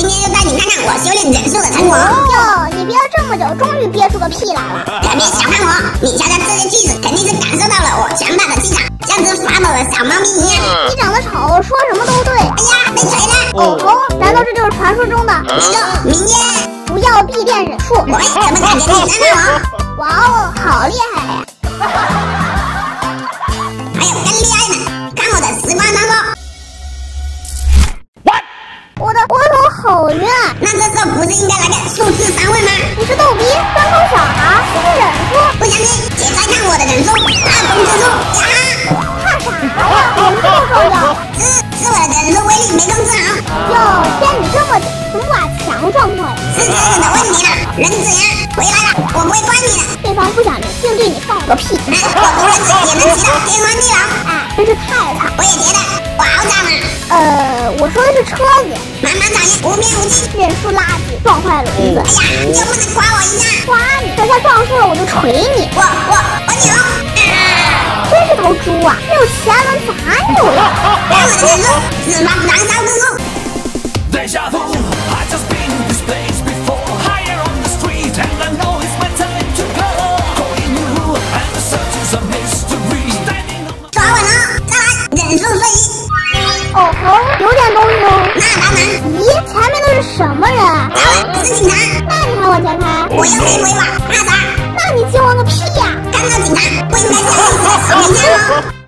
今天就带你看看我修炼忍术的成果。 哟，你憋了这么久，终于憋出个屁来了。 可别小看我，你瞧瞧这些句子，肯定是感受到了我强大的气场，像只发抖的小猫咪一样。 你长得丑，说什么都对。 哎呀，被锤了！ 哦吼，难道这就是传说中的那个明烟？ 不要闭店忍术？ 喂，怎么感觉你在骂我？ 哇哦，好厉害呀！ 还有更厉害的，看我的时光传说。 我的头好晕啊！ 那这时候不是应该来个数字3位吗？ 你是逗逼，专抠小孩，这是忍术。 不相信，且再看我的忍术大风之术呀！ 怕啥呀？我们这么重要。 是我的忍术威力没控制好。 哟，天你这么屌，怎么把墙撞破呀？ 是这人的问题了，忍者呀，回来了，我不会怪你的。 对方不想理，竟对你放了个屁。 我读忍者也能骑到天荒地老。 哎，真是太惨。 我也觉得我好惨啊。 我说的是车子。 漫漫长夜无边无际， 忍术垃圾，撞坏轮子。 哎呀，你就不能夸我一下？ 夸你，等下撞树了我就锤你。 我牛！ 真是头猪啊！没有前轮咋扭了？ 看我的忍术，四方燃烧之术。 Deja vu, I just been this place before. Higher on the street, and I know it's my time to go. Calling you, and the search is a mystery. Standing on 抓稳了，再来忍术瞬移。 哦吼，有点东西哦。 那当然。 咦，前面都是什么人啊？ 糟了，是警察。 那你还往前开？ 我又没违法，怕啥？ 那你惊慌个屁呀！ 看到警察不应该